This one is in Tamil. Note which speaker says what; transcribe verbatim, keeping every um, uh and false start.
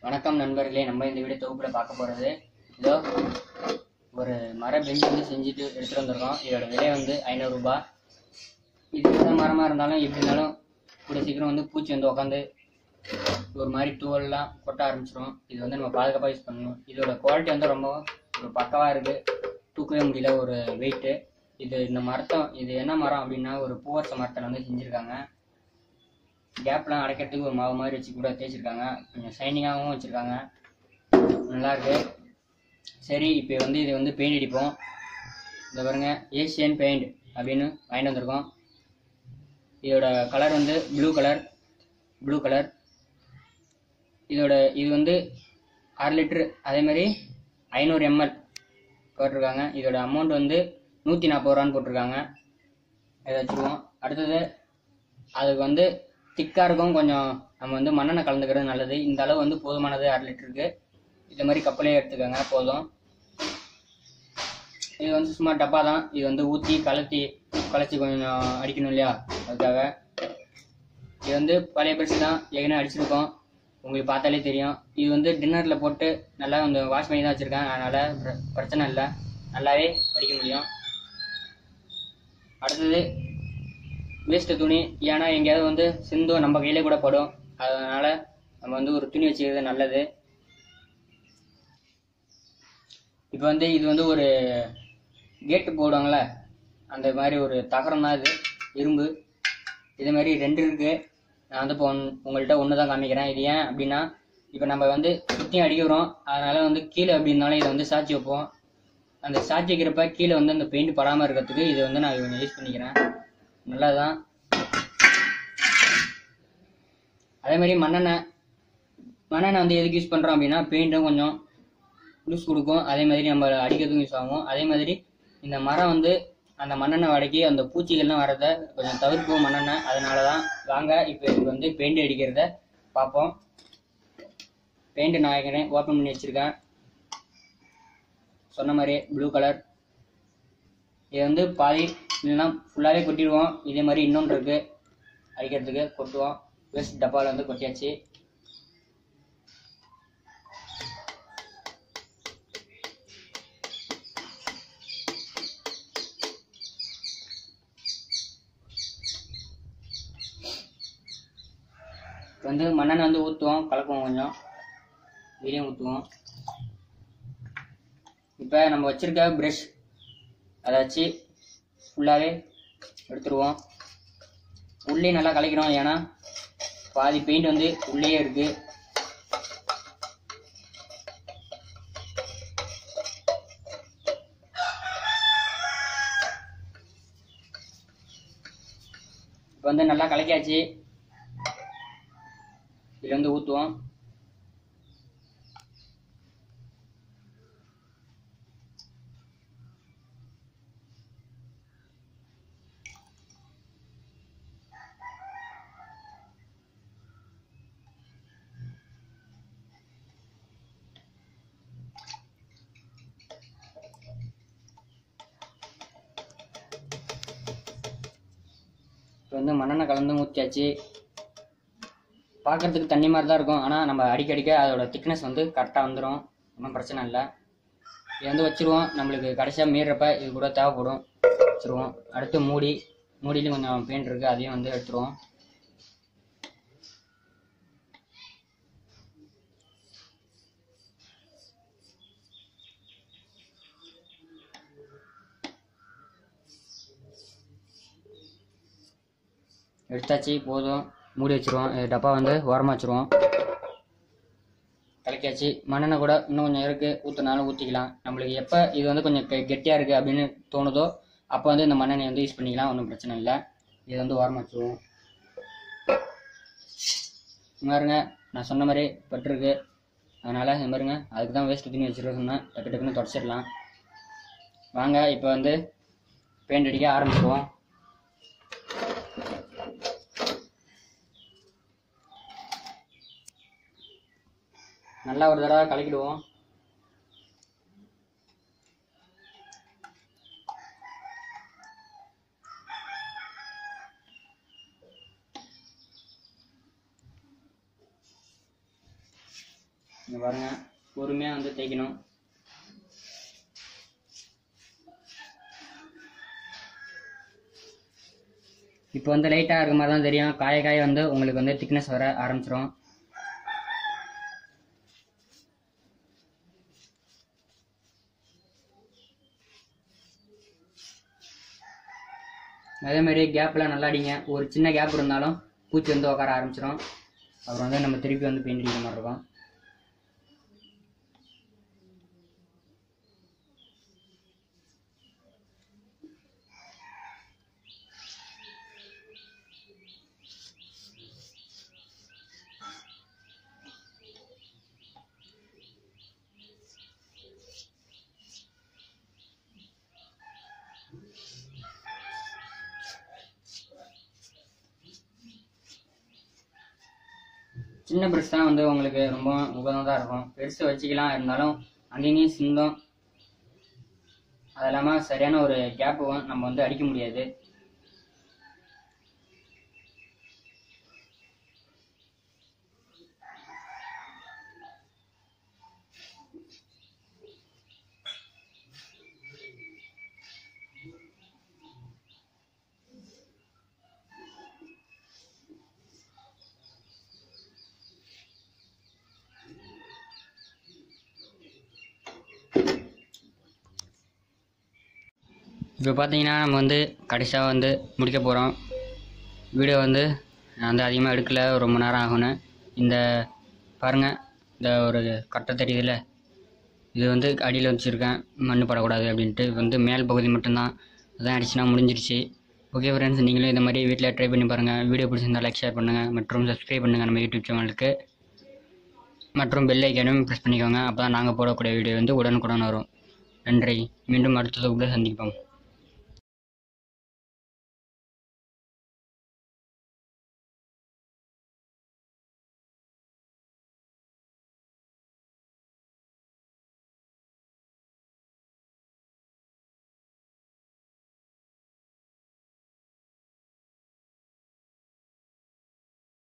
Speaker 1: வணக்கம் நண்பர்களே, நம்ம இந்த வீடியோ தொகுப்புல பார்க்க போறது இதோ ஒரு மர பெஞ்ச் வந்து செஞ்சுட்டு எடுத்துட்டு வந்திருக்கோம். இதோட விலை வந்து ஐநூறு ரூபாய். இது எந்த மரமா இருந்தாலும் எப்படி இருந்தாலும் கூட சீக்கிரம் வந்து பூச்சி வந்து உட்காந்து ஒரு மாதிரி தூவெல்லாம் கொட்ட ஆரம்பிச்சிடும். இது வந்து நம்ம பாதுகாப்பாக யூஸ் பண்ணணும். இதோட குவாலிட்டி வந்து ரொம்ப ஒரு பக்கவா இருக்கு, தூக்கவே முடியல ஒரு வெயிட்டு. இது இந்த மரத்தை இது என்ன மரம் அப்படின்னா ஒரு பூவரச மரத்தில் வந்து செஞ்சுருக்காங்க. கேப்லாம் அடைக்கிறதுக்கு ஒரு மாவு மாதிரி வச்சு கூட தேய்ச்சிருக்காங்க. கொஞ்சம் ஷைனிங்காகவும் வச்சுருக்காங்க, நல்லாயிருக்கு. சரி, இப்போ வந்து இது வந்து பெயிண்ட் அடிப்போம். இந்த பாருங்க, ஏஷியன் பெயிண்ட் அப்படின்னு வாங்கிட்டு வந்திருக்கோம். இதோட கலர் வந்து ப்ளூ கலர் ப்ளூ கலர் இதோட இது வந்து அரை லிட்ரு, அதே மாதிரி ஐநூறு எம்எல் போட்டிருக்காங்க. இதோட அமௌண்ட் வந்து நூற்றி நாற்பது ரூபான்னு போட்டிருக்காங்க. இதை வச்சுருவோம். அடுத்தது அதுக்கு வந்து திக்காக இருக்கும், கொஞ்சம் நம்ம வந்து மண்ணெண்ணெய் கலந்துக்கிறது நல்லது. இந்த அளவு வந்து போதுமானது, அரை லிட்டருக்கு. இந்த மாதிரி கப்பலே எடுத்துக்கோங்க, போதும். இது வந்து சும்மா டப்பா தான். இது வந்து ஊற்றி கலத்தி கலச்சி கொஞ்சம் அடிக்கணும் இல்லையா, அதுக்காக. இது வந்து பழைய பிரஷ் தான், ஏற்கனவே அடிச்சிருக்கோம், உங்களுக்கு பார்த்தாலே தெரியும். இது வந்து டின்னரில் போட்டு நல்லா இந்த வாஷ் பண்ணி தான் வச்சுருக்கேன், அதனால் பிரச்சனை இல்லை, நல்லாவே அடிக்க முடியும். அடுத்தது வேஸ்ட்டு துணி, ஏன்னா எங்கேயாவது வந்து சிந்தும் நம்ம கையிலே கூட படும், அதனால் நம்ம வந்து ஒரு துணி வச்சுக்கிறது நல்லது. இப்போ வந்து இது வந்து ஒரு கேட்டு போடுவாங்களே, அந்த மாதிரி ஒரு தகரம் தான் இது, இரும்பு. இதே மாதிரி ரெண்டு இருக்குது. நான் வந்து இப்போ உங்கள்கிட்ட ஒன்று தான் காமிக்கிறேன். இது ஏன் அப்படின்னா, இப்போ நம்ம வந்து சுற்றியும் அடிக்கிறோம், அதனால் வந்து கீழே அப்படி இருந்தாலும் இதை வந்து சாய்ச்சி வைப்போம். அந்த சாய்ச்சி வைக்கிறப்ப கீழே வந்து அந்த பெயிண்ட் படாமல் இருக்கிறதுக்கு இது வந்து நான் கொஞ்சம் யூஸ் பண்ணிக்கிறேன், நல்லதுதான். அதே மாதிரி மண்ணெண்ணெய் மண்ணெண்ணெய் வந்து எதுக்கு யூஸ் பண்ணுறோம் அப்படின்னா, பெயிண்ட்டும் கொஞ்சம் லூஸ் கொடுக்கும், அதே மாதிரி நம்ம அடிக்கிறதுக்கும் யூஸ் ஆகும். அதே மாதிரி இந்த மரம் வந்து அந்த மண்ணெண்ணெய் வடக்கி அந்த பூச்சிகள்லாம் வரதை கொஞ்சம் தவிர்க்கும் மண்ணெண்ணெய், அதனால தான். வாங்க இப்போ இதுக்கு வந்து பெயிண்ட் அடிக்கிறத பார்ப்போம். பெயிண்ட் நான் ஏற்கனவே ஓப்பன் பண்ணி வச்சுருக்கேன், சொன்ன மாதிரி ப்ளூ கலர். இதை வந்து பாதி இல்லைன்னா ஃபுல்லாகவே கொட்டிடுவோம். இதே மாதிரி இன்னொன்று இருக்குது அடிக்கிறதுக்கு, கொட்டுவோம். வேஸ்ட் டப்பாவில் வந்து கொட்டியாச்சு. இப்போ வந்து மண்ணெண்ணெய் வந்து ஊற்றுவோம், கலக்குவோம், கொஞ்சம் வெளியும் ஊற்றுவோம். இப்போ நம்ம வச்சுருக்க ப்ரஷ் அதை வச்சு ஃபுல்லாகவே எடுத்துருவோம். உள்ளே நல்லா கலக்கிறோம், ஏன்னா பாதி பெயிண்ட் வந்து உள்ளே இருக்குது. இப்போ வந்து நல்லா கலக்கியாச்சு. இதில் வந்து ஊற்றுவோம். இப்போ வந்து மண்ணெண்ணெய் கலந்து ஊற்றியாச்சு. பார்க்குறதுக்கு தண்ணி மாதிரி தான் இருக்கும், ஆனால் நம்ம அடிக்க அடிக்க அதோட திக்னஸ் வந்து கரெக்டாக வந்துடும், ஒன்றும் பிரச்சனை இல்லை. இது வந்து வச்சுருவோம். நம்மளுக்கு கடைசியாக மீறப்ப இது கூட தேவைப்படும், வச்சுருவோம். அடுத்து மூடி மூடியிலும் கொஞ்சம் பெயிண்ட் இருக்குது, அதையும் வந்து எடுத்துருவோம். எடுத்தாச்சு, போதும். மூடி வச்சுருவோம். டப்பா வந்து ஓரமாக வச்சுருவோம். கலக்கியாச்சு. மண்ணெண்ணெய் கூட இன்னும் கொஞ்சம் இருக்குது, ஊற்றினாலும் ஊற்றிக்கலாம். நம்மளுக்கு எப்போ இது வந்து கொஞ்சம் கெட்டியாக இருக்குது அப்படின்னு தோணுதோ அப்போ வந்து இந்த மண்ணெண்ணெய் வந்து யூஸ் பண்ணிக்கலாம், ஒன்றும் பிரச்சனை இல்லை. இது வந்து ஓரமாக வச்சுருவோம். பாருங்க, நான் சொன்ன மாதிரி பட்டிருக்கு, அதனால் இது பாருங்க, அதுக்கு தான் வேஸ்ட் துணி வச்சுருக்கோம்னா டக்கு டக்குன்னு தொடச்சிடலாம். வாங்க இப்போ வந்து பெயிண்ட் அடிக்க ஆரம்பிச்சுவோம். நல்லா ஒரு தடவை கலக்கிடுவோம். இங்கே பாருங்கள், பொறுமையாக வந்து தேய்க்கணும். இப்போ வந்து லைட்டாக இருக்க மாதிரி தான் தெரியும். காய காய வந்து உங்களுக்கு வந்து திக்னஸ் வர ஆரம்பிச்சிடும். அதேமாதிரி கேப்பில் நல்லா அடிங்க. ஒரு சின்ன கேப் இருந்தாலும் பூச்சி வந்து உட்கார ஆரம்பிச்சிடும். அப்புறம் வந்து நம்ம திருப்பி வந்து பெயிண்ட் அடிக்கிற மாதிரி இருக்கும். சின்ன ப்ரெஷ் தான் வந்து உங்களுக்கு ரொம்ப உகந்ததாக இருக்கும். பெருசு வச்சுக்கலாம், இருந்தாலும் அங்கேயும் சிந்தும். அது இல்லாமல் சரியான ஒரு கேப்பு நம்ம வந்து அடிக்க முடியாது. இப்போ பார்த்தீங்கன்னா நம்ம வந்து கடைசியாக வந்து முடிக்க போகிறோம். வீடியோ வந்து நான் வந்து அதிகமாக எடுக்கலை, ரொம்ப நேரம் ஆகும்னு. இந்த பாருங்கள், இந்த ஒரு கட்டை தெரியுதுல்ல, இது வந்து அடியில் வச்சுருக்கேன் மண் படக்கூடாது அப்படின்ட்டு. வந்து மேல் பகுதி மட்டும்தான், அதான் அடிச்சுனா முடிஞ்சிருச்சு. ஓகே ஃப்ரெண்ட்ஸ், நீங்களும் இந்த மாதிரி வீட்டில் ட்ரை பண்ணி பாருங்கள். வீடியோ பிடிச்சிருந்தால் லைக் ஷேர் பண்ணுங்கள் மற்றும் சப்ஸ்கிரைப் பண்ணுங்கள் நம்ம யூடியூப் சேனலுக்கு. மற்றும் பெல் ஐக்கானும் ப்ரெஸ் பண்ணிக்கோங்க. அப்போ தான் நாங்கள் போடக்கூடிய வீடியோ வந்து உடனுக்குடன் வரும். நன்றி. மீண்டும் அடுத்த தொகுப்பில் சந்திப்போம்.